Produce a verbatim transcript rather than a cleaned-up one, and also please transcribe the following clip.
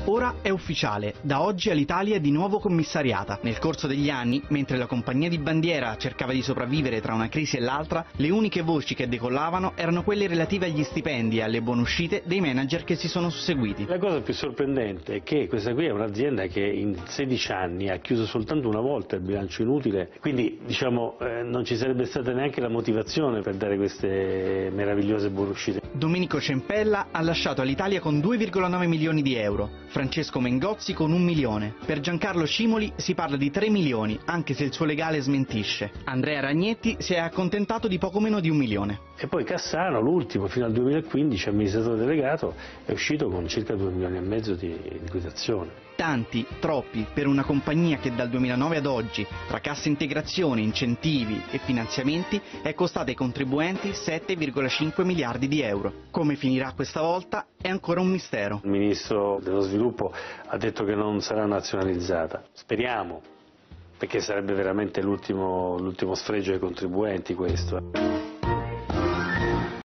Ora è ufficiale, da oggi Alitalia è di nuovo commissariata. Nel corso degli anni, mentre la compagnia di bandiera cercava di sopravvivere tra una crisi e l'altra, le uniche voci che decollavano erano quelle relative agli stipendi e alle buonuscite dei manager che si sono susseguiti. La cosa più sorprendente è che questa qui è un'azienda che in sedici anni ha chiuso soltanto una volta il bilancio inutile, quindi diciamo eh, non ci sarebbe stata neanche la motivazione per dare queste meravigliose buonuscite. Domenico Ciampella ha lasciato Alitalia con due virgola nove milioni di euro, Francesco Mengozzi con un milione. Per Giancarlo Cimoli si parla di tre milioni, anche se il suo legale smentisce. Andrea Ragnetti si è accontentato di poco meno di un milione. E poi Cassano, l'ultimo, fino al duemilaquindici, amministratore delegato, è uscito con circa due milioni e mezzo di liquidazione. Tanti, troppi, per una compagnia che dal duemilanove ad oggi, tra cassa integrazione, incentivi e finanziamenti, è costata ai contribuenti sette virgola cinque miliardi di euro. Come finirà questa volta è ancora un mistero. Il ministro dello sviluppo ha detto che non sarà nazionalizzata. Speriamo, perché sarebbe veramente l'ultimo l'ultimo sfregio ai contribuenti questo.